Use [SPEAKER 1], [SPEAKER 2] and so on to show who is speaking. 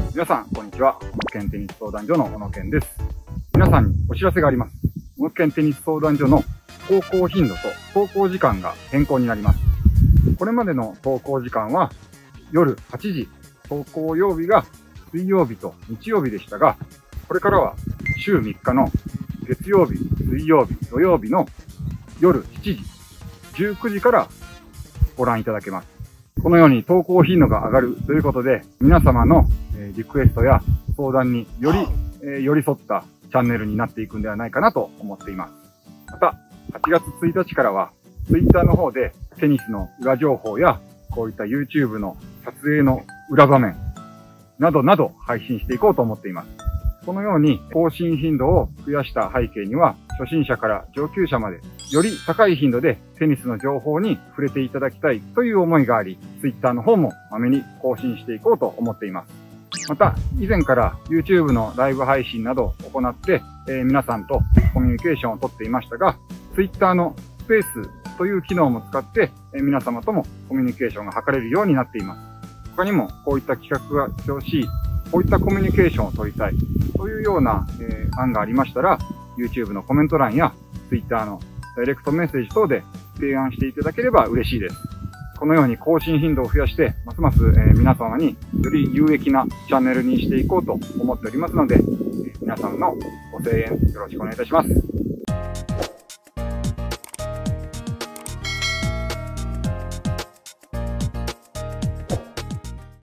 [SPEAKER 1] 皆さん、こんにちは。小野県テニス相談所の小野健です。皆さんにお知らせがあります。小野県テニス相談所の投稿頻度と投稿時間が変更になります。これまでの投稿時間は夜8時、投稿曜日が水曜日と日曜日でしたが、これからは週3日の月曜日、水曜日、土曜日の夜7時、19時からご覧いただけます。このように投稿頻度が上がるということで、皆様のリクエストや相談により寄り添ったチャンネルになっていくんではないかなと思っています。また、8月1日からは Twitter の方でテニスの裏情報やこういった YouTube の撮影の裏場面などなど配信していこうと思っています。このように更新頻度を増やした背景には、初心者から上級者までより高い頻度でテニスの情報に触れていただきたいという思いがあり、Twitter の方もまめに更新していこうと思っています。また、以前から YouTube のライブ配信などを行って、皆さんとコミュニケーションをとっていましたが、Twitter のスペースという機能も使って、皆様ともコミュニケーションが図れるようになっています。他にもこういった企画がしてほしい、こういったコミュニケーションを取りたいというような、案がありましたら、YouTube のコメント欄や Twitter のダイレクトメッセージ等で提案していただければ嬉しいです。このように更新頻度を増やして、ますます、皆様により有益なチャンネルにしていこうと思っておりますので、皆さんのご声援よろしくお願いいたします。